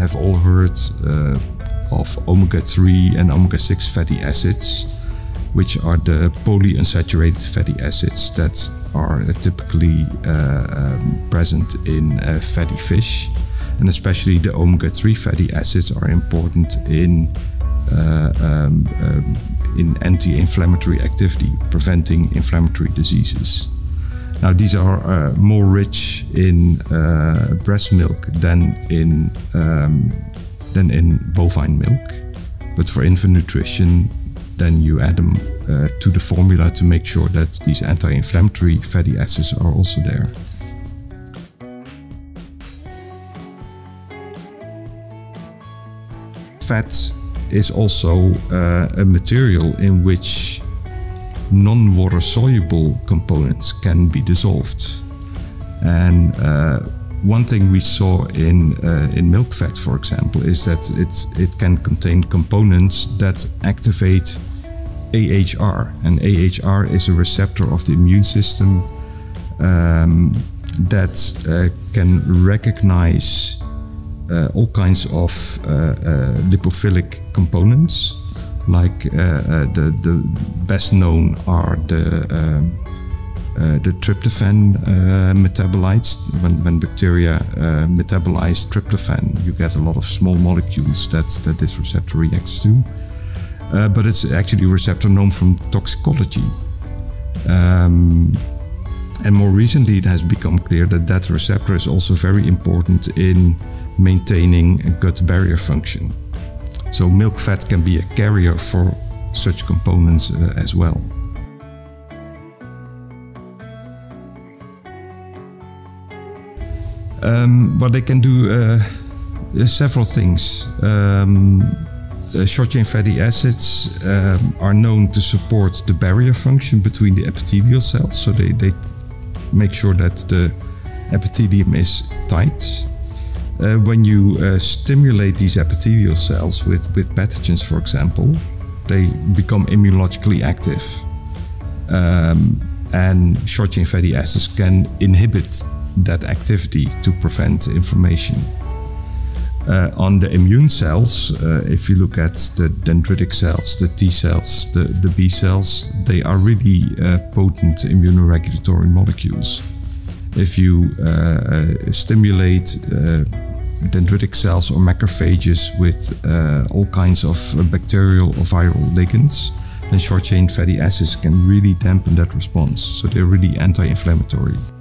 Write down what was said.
have all heard of omega-3 and omega-6 fatty acids, which are the polyunsaturated fatty acids that are typically present in fatty fish. And especially the omega-3 fatty acids are important in anti-inflammatory activity, preventing inflammatory diseases. Now, these are more rich in breast milk than in bovine milk. But for infant nutrition, then you add them to the formula to make sure that these anti-inflammatory fatty acids are also there. Fat is also a material in which non-water soluble components can be dissolved. And one thing we saw in milk fat, for example, is that it can contain components that activate AHR. And AHR is a receptor of the immune system that can recognize all kinds of lipophilic components, like the best known are the tryptophan metabolites. When bacteria metabolize tryptophan, you get a lot of small molecules that this receptor reacts to. But it's actually a receptor known from toxicology. And more recently it has become clear that that receptor is also very important in maintaining a gut barrier function. So milk fat can be a carrier for such components as well. But they can do several things. Short-chain fatty acids are known to support the barrier function between the epithelial cells, so they make sure that the epithelium is tight. When you stimulate these epithelial cells with pathogens, for example, they become immunologically active. And short-chain fatty acids can inhibit that activity to prevent inflammation. On the immune cells, if you look at the dendritic cells, the T cells, the B cells, they are really potent immunoregulatory molecules. If you stimulate dendritic cells or macrophages with all kinds of bacterial or viral ligands, then short-chain fatty acids can really dampen that response. So they're really anti-inflammatory.